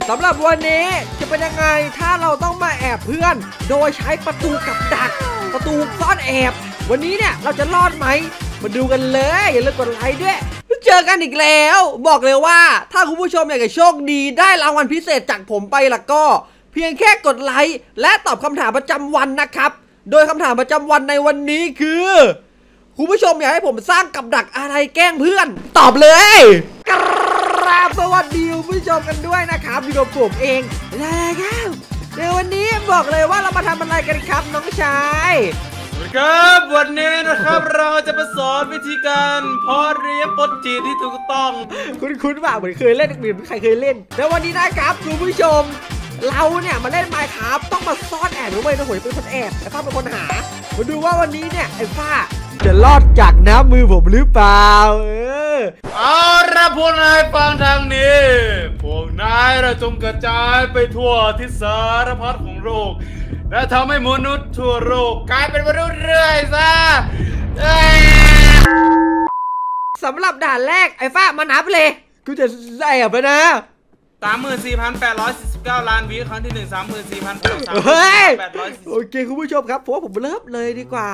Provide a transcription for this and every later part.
สำหรับวันนี้จะเป็นยังไงถ้าเราต้องมาแอบเพื่อนโดยใช้ประตูกับดักประตูซ่อนแอบวันนี้เนี่ยเราจะรอดไหมมาดูกันเลยอย่าลืมกดไลค์ด้วยเจอกันอีกแล้วบอกเลยว่าถ้าคุณผู้ชมอยากจะโชคดีได้รางวัลพิเศษจากผมไปล่ะก็เพียงแค่กดไลค์และตอบคำถามประจำวันนะครับโดยคำถามประจำวันในวันนี้คือคุณผู้ชมอยากให้ผมสร้างกับดักอะไรแกล้งเพื่อนตอบเลยกราบสวัสดีคุณผู้ชมกันด้วยนะครับอยู่กับผมเองแล้วครับในวันนี้บอกเลยว่าเรามาทำอะไรกันครับน้องชายครับวันนี้นะครับเราจะมาสอนวิธีการเพาะเลี้ยงปดจีที่ถูกต้องคุ้นๆว่าเหมือนเคยเล่นหรือใครเคยเล่นแล้ววันนี้นะครับคุณผู้ชมเราเนี่ยมาเล่น Minecraft ต้องมาซ่อนแอบด้วยนะโหยเป็นคนแอบไอ้ฟ้าเป็นคนหามาดูว่าวันนี้เนี่ยไอ้ฟ้าจะรอดจากน้ำมือผมหรือเปล่าเอาละพวกนายฟังทางนี้พวกนายเราจงกระจายไปทั่วทิศสารพัดของโลกและทำให้มนุษย์ทั่วโลกกลายเป็นมนุษย์เรื่อยซะสำหรับด่านแรกไอ้ฟ้ามานับเลยกูจะแอบไปนะ 34,849 ล้านวิครั้งที่ 1 34,800 เฮ้ยโอเคคุณผู้ชมครับเพราะว่าผมเริ่มเลยดีกว่า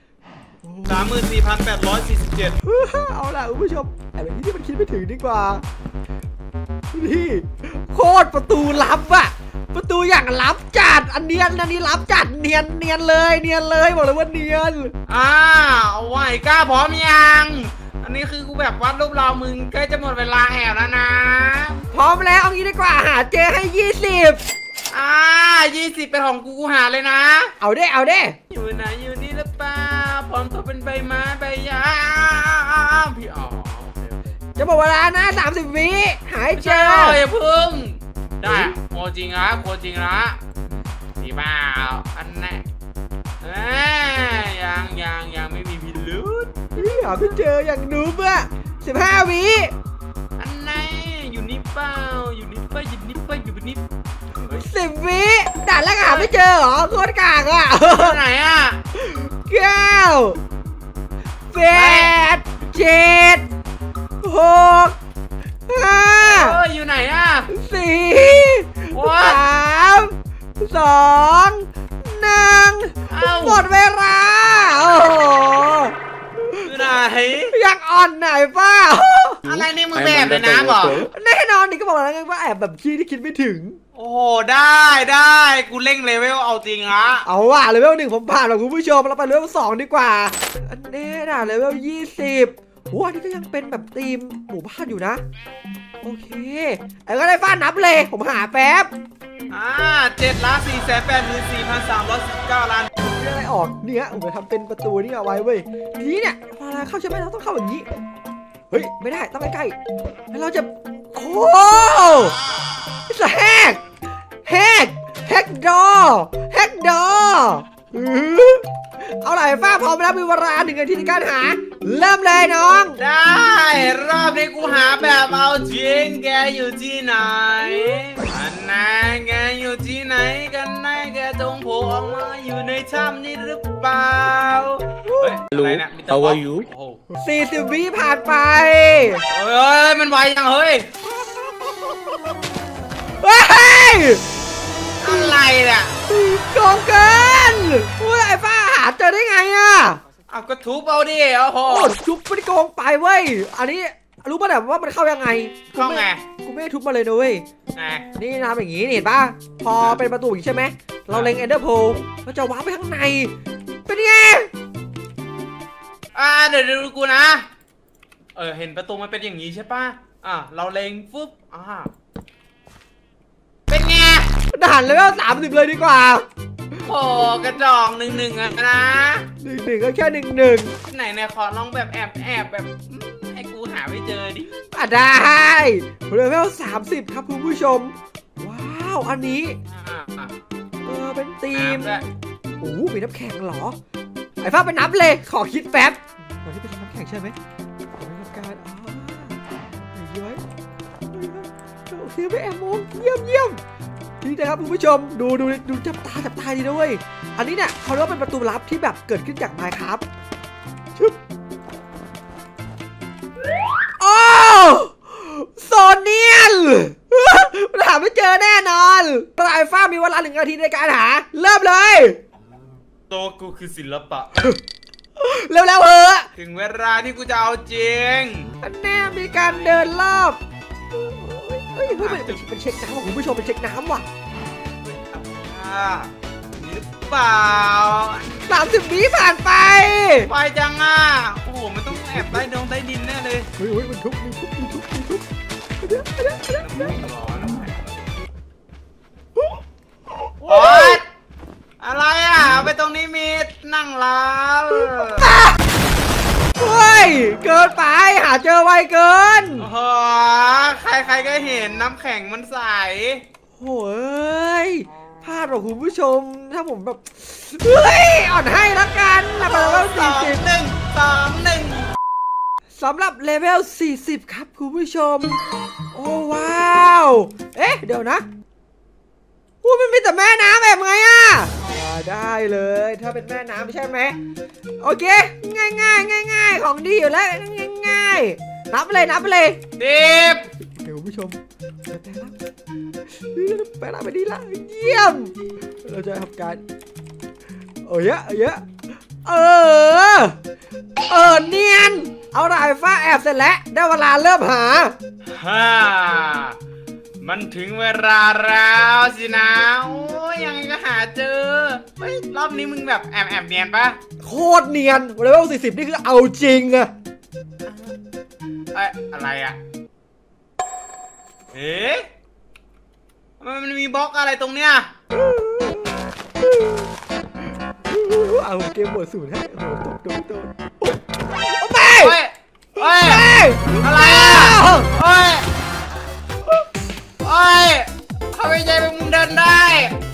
34,847 เอาล่ะคุณผู้ชมไอ้แบบนี้ที่มันคิดไม่ถึงดีกว่านี่โคตรประตูลับอะประตูอย่างลับจัดอันนี้ลับจัดเนียนเลยบอกเลยว่าเนียนเอาไว้กล้าพร้อมยังอันนี้คือกูแบบวัดรูปเรามึงใกล้จะหมดเวลาแอบแล้วนะพร้อมแล้วเอางี้ดีกว่าหาเจให้20 20เป็นของกูหาเลยนะเอาได้อยู่ไหนอยู่นี่หรือเปล่าพร้อมตัวเป็นใบไม้ใบหญ้าพี่จะบอกเวลานะ30 วิหายเจออย่าพึ่งได้โคจริงนะดีเปล่าอันนี้ยังไม่มีพิรุธหาไม่เจออย่างนูบอะ15 วิอันไหนอยู่นี่เปล่าอยู่นี่ 10 วิด่านแรกหาไม่เจอเหรอโคตรกากอะไหนอะ 9 8 7 6 5 อยู่ไหนอะ 4 3 2 1หมดเวลาอยู่ไหนยังอ่อนไหนป้าอะไรนี่มึงแบบเลยนะบอกแน่นอนนี่ก็บอกแล้วไงว่าแอบแบบขี้ที่คิดไม่ถึงโอ้ได้กูเร่งเลเวลเอาจริงอะเอาว่ะเลเวล1ผมผ่านแล้วคุณผู้ชมเราไปเลเวล2ดีกว่าอันนี้นะเลเวล20ว้านี่ก็ยังเป็นแบบธีมหมู่บ้านอยู่นะโอเคไอ้ก็ได้ฟ้านับเลยผมหาแป๊บ 7,484,319 ล้านเรื่องอะไรออกเนี่ยผมจะทำเป็นประตูนี่เอาไว้เว้ยทีเนี่ยพอเราเข้าใช่ไหมเราต้องเข้าอย่างนี้เฮ้ยไม่ได้ต้องใกล้ๆแล้วเราจะโอ้แฮกดอเอาไหล่ฟ้าพร้อมแล้วมีเวลา1 นาทีในการหาเริ่มเลยน้องได้รอบนี้กูหาแบบเอาจริงแกอยู่ที่ไหนอันนั้นแกอยู่ที่ไหนกันแน่แกจงโผล่ออกมาอยู่ในถ้ำนี้หรือเปล่ารู้เอาไว้อยู่ 40 วิผ่านไปเฮ้ยมันไวจังเฮ้ยอะไรเนี่ยโกงเกินไอ้ฟ้าหาเจอได้ไงอะเอาก็ทุบเอาดิโอ้โหทุบไม่ได้โกงไปเว้ยอันนี้รู้ป่ะแบบว่ามันเข้ายังไงเข้าไงกูไม่ได้ทุบมาเลยนะเว้ยนี่นะอย่างงี้เห็นป่ะพอเป็นประตูอย่างนี้ใช่ไหมเราเล็งเอนเดอร์โพลเราจะวาร์ปไปข้างในเป็นไงเดี๋ยวดูกูนะเห็นประตูมันเป็นอย่างนี้ใช่ป่ะเราเล็งฟึบเป็นไงด่านเลเวล30เลยดีกว่าโอ้กระจอก1-1อะนะ 1-1ก็แค่1-1 ไหนขอลองแบบแอบแบบให้กูหาไม่เจอดิได้เลเวล30ครับคุณผู้ชมว้าวอันนี้เป็นธีมโอ้มีน้ำแข็งเหรอไอ้ฟ้าไปนับเลยขอคิดแป๊บตอนนี้เป็นน้ำแข็งใช่ไหมการย้อยโอเคไปแอบมองเยี่ยมนี่นะครับคุณผู้ชมดูจับตาดีด้วยอันนี้เนี่ยเขาเรียกว่าเป็นประตูลับที่แบบเกิดขึ้นจาก Minecraft โอ้โซเนียนหาไม่เจอแน่นอนไอ้ฟ้ามีเวลา1 นาทีในการหาเริ่มเลยโตกูคือศิลปะเร็วๆถึงเวลาที่กูจะเอาจริงแน่มีการเดินรอบเฮ้ยเป็นเช็คน้ำว่ะคุณผู้ชมเป็นเช็คน้ำว่ะนี่หรือเปล่า 30 วิผ่านไปจังอ่ะโอ้โหมันต้องแอบใต้ดินแน่เลยเฮ้ยมันทุบโอ๊ยอะไรอ่ะไปตรงนี้มีนั่งร้านเฮ้ยเกินไปหาเจอไวเกินใครก็เห็นน้ำแข็งมันใสโอ้ยพลาดหรอคุณผู้ชมถ้าผมแบบเฮ้ยอ่อนให้แล้วกันนะเลเวล41สำหรับเลเวล40ครับคุณผู้ชมโอ้ว้าวเอ๊ะเดี๋ยวนะมันมีแต่แม่น้ำแบบไงอ่ะได้เลยถ้าเป็นแม่น้ำใช่ไหมโอเคง่ายของดีอยู่แล้วง่ายนับไปเลย 10 เดี๋ยวคุณผู้ชมแปลงร่างไปดีละเยี่ยมเราจะทำการเยอะเนียนเอาไรฟ้าแอบเสร็จแล้วได้เวลาเริ่มหามันถึงเวลาแล้วสินะโอ้ยยังไงก็หาเจอเฮ้ยรอบนี้มึงแบบแอบเนียนปะโคตรเนียนเลเวล40นี่คือเอาจริงอะอะไรอะมันมีบล็อกอะไรตรงเนี้ยเอาเกมหมดสูตรให้โอ้โดนอะไรเขาไม่ใจมึงเดินได้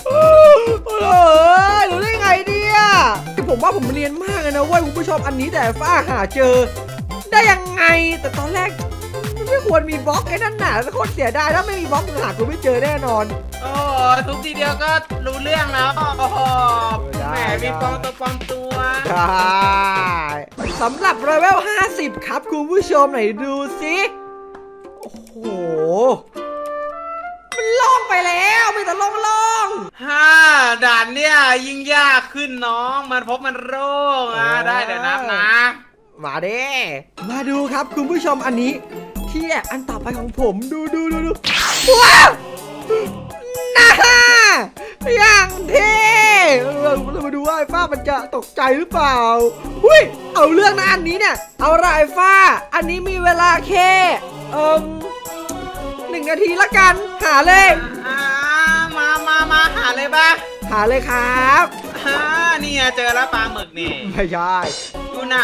รู้ได้ไงเนี่ยผมว่าผมเรียนมากเลยนะเว้ยคุณผู้ชมอันนี้แต่ฟ้าหาเจอได้ยังไงแต่ตอนแรกไม่ควรมีบล็อกไอ้นั่นหนาโคตรเสียดายถ้าไม่มีบล็อกหากูไม่เจอแน่นอนทุกทีเดียวก็รู้เรื่องแล้วแหมมีปองตัวได้สำหรับเลเวล50ครับคุณผู้ชมไหนดูสิโอ้โหมันล่องไปแล้วมีแต่ล่องด่านเนี่ยยิ่งยากขึ้นน้องมันพบมันโรคได้เดี๋ยวนับนะมาเด้มาดูครับคุณผู้ชมอันนี้ที่อันต่อไปของผมดูว้าวน่าอย่างเท่เรามาดูว่าไอ้ฟ้ามันจะตกใจหรือเปล่าหุ้ยเอาเรื่องนะอันนี้เนี่ยเอาไรฟ้าอันนี้มีเวลาแค่1 นาทีละกันหาเลยมาหาเลยบ้าหาเลยครับนี่เจอแล้วปลาหมึกนี่ไม่ใช่อยู่ไหน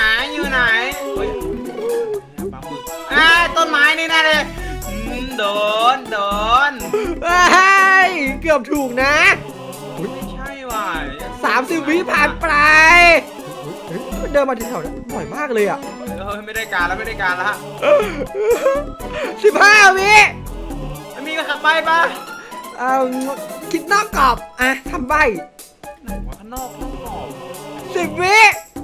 ปลาหมึกต้นไม้นี่แน่เลยโดนเกือบถูกนะไม่ใช่ว่ะ 30 วิผ่านไปเดินมาที่แถวนั้นบ่อยมากเลยอ่ะไม่ได้การแล้ว 15 วิมีกระขับใบปะคิดนอกกรอบทำใบข้างนอก 10 วิ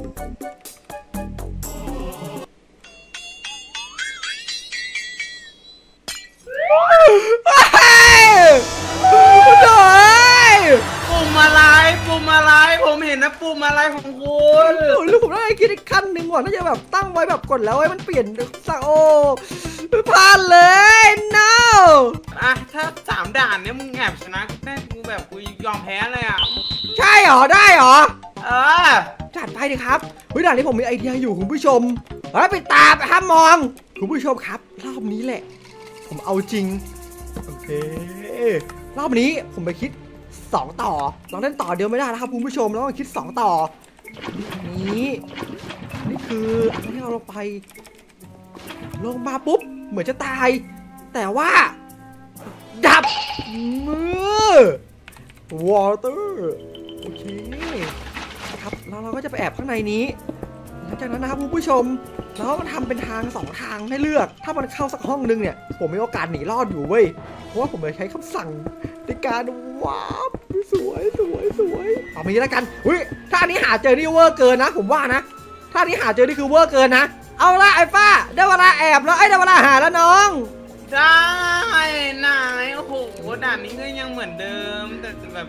ปุ่มอะไรผมเห็นนะปุ่มอะไรของคุณหรือผมต้องคิดอีกขั้นหนึ่งก่อนน่าจะแบบตั้งไว้แบบกดแล้วให้มันเปลี่ยนสักพลาดเลย no ถ้า3 ด่านเนี้ยมึงแอบชนะแม่กูแบบกูยอมแพ้เลยอ่ะใช่หรอได้หรอจัดไปดิครับด่านนี้ผมมีไอเดียอยู่คุณผู้ชมไปตาห้ามมองคุณผู้ชมครับรอบนี้แหละผมเอาจริงโอเครอบนี้ผมไปคิด2 ต่อเราเล่นต่อเดียวไม่ได้นะครับคุณผู้ชมเราต้องคิด2 ต่อนี่คืออันที่เราลงไปลงมาปุ๊บเหมือนจะตายแต่ว่าดับมือวอเตอร์โอเคครับแล้วเราก็จะไปแอบข้างในนี้หลังจากนั้นนะครับคุณผู้ชมเราก็ทำเป็นทาง2 ทางให้เลือกถ้ามันเข้าสักห้องนึงเนี่ยผมมีโอกาสหนีรอดอยู่เว้ยเพราะว่าผมจะใช้คำสั่งในการว้าวสวยเอามางี้แล้วกันถ้านี้หาเจอนี่เวอร์เกินนะผมว่านะถ้านี้หาเจอนี่คือเวอร์เกินนะเอาละไอ้ฟ้าได้เวลาแอบแล้วได้เวลาหาแล้วน้องได้นายโอ้โหด่านนี้ก็ยังเหมือนเดิมแต่แบบ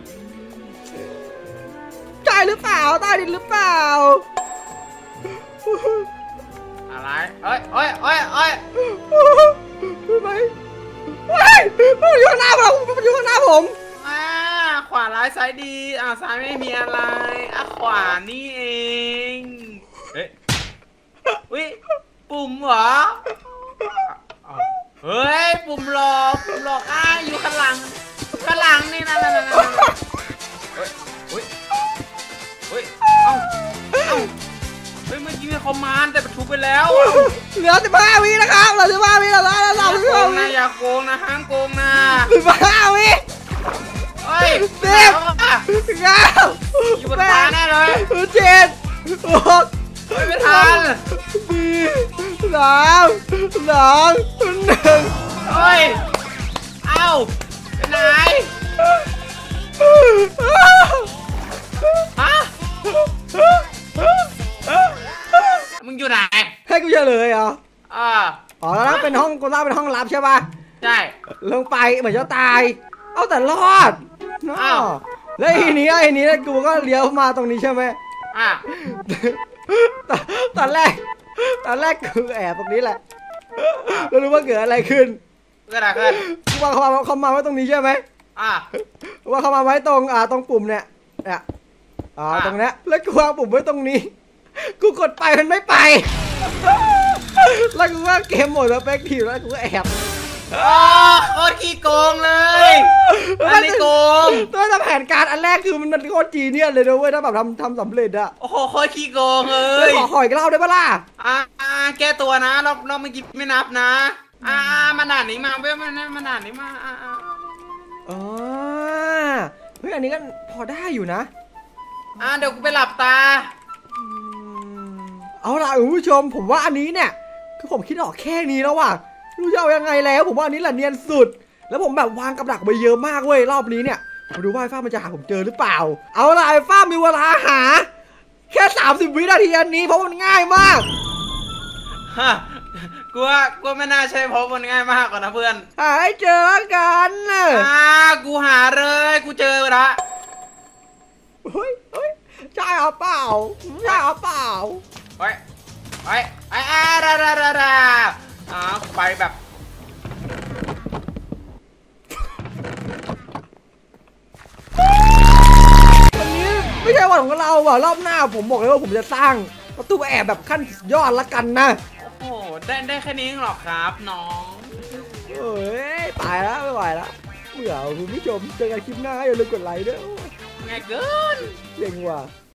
ใช่หรือเปล่าใต้ดินหรือเปล่าอะไรเอ้ยเอ้ยเอ้ยเอ้ยใช่ไหมเฮ้ยมันอยู่ข้างหน้าผมมันอยู่ข้างหน้าผมขวาร้ายซ้ายดีซ้ายไม่มีอะไรขวานี่เองเฮ้ยอุ้ยปุ่มเหรอเฮ้ยปุ่มหลอกอยู่ข้างหลังนี่นั่นเฮ้ยเฮ้ยเฮ้ยเอ้าเฮ้ยเมื่อกี้มีคอมมานด์แต่ทุบไปแล้วเหลือ15 วินะครับเหลือ15 วิแล้วนะอย่าโกงนะห้ามโกงนะ 15 วิเฮ้ย 10 9 อยู่บนฟ้าแน่เลย 7 6 ไม่ทัน 4 3 2 1 เฮ้ยเอ้าไปไหนฮะมึงอยู่ไหนให้กูเฉลยเหรออ๋อแล้วเป็นห้องกูเล่าเป็นห้องลับใช่ป่ะใช่ลงไปเหมือนจะตายเอาแต่รอดแล้วทีนี้กูก็เลี้ยวมาตรงนี้ใช่ไหมตอนแรกกูแอบตรงนี้แหละแล้วรู้ว่าเกิดอะไรขึ้นกูว่าเขามาไว้ตรงนี้ใช่ไหมว่าเขามาไว้ตรงปุ่มเนี่ยตรงนี้แล้วกูวางปุ่มไว้ตรงนี้กูกดไปมันไม่ไปแล้วกูว่าเกมหมดแล้วแบ็คทีแล้วกูแอบโคตรขี้โกงเลยอันนี้โกงแต่แผนการอันแรกคือมันโคตรจีเนียสเลยนะเว้ยถ้าแบบทำสำเร็จอะโอ้โหโคตรขี้โกงเลยขอหอยกันเล่าได้ปะล่ะแก้ตัวนะเราเมื่อกี้ไม่นับนะมาด่านนี้มาเว้ยมาด่านนี้มาเฮ้ยอันนี้ก็พอได้อยู่นะเดี๋ยวกูไปหลับตาเอาล่ะคุณผู้ชมผมว่าอันนี้เนี่ยคือผมคิดออกแค่นี้แล้วว่ะรู้จะเอายังไงแล้วผมว่าอันนี้แหละเนียนสุดแล้วผมแบบวางกับดักไปเยอะมากเว้ยรอบนี้เนี่ยมาดูว่าไอ้ฟ้ามันจะหาผมเจอหรือเปล่าเอาล่ะไอ้ฟ้ามีเวลาหาแค่30 วินาทีอันนี้เพราะมันง่ายมากกูไม่น่าใช่เพราะมันง่ายมากกว่านะเพื่อนหาให้เจอกันกูหาเลยกูเจอละเฮ้ยใช่เอาเปล่าใช่เอาเปล่าไปไปแบบวันนี้ไม่ใช่วันของเราว่ะรอบหน้าผมบอกเลยว่าผมจะสร้างประตูแอบแบบขั้นยอดละกันนะโอ้โหได้แค่นี้หรอครับน้องตายแล้วไม่ไหวแล้วเบื่อคุณผู้ชมเจอกันคลิปหน้าอย่าลืมกดไลค์ด้วยง่ายเกินเจ๋งว่ะ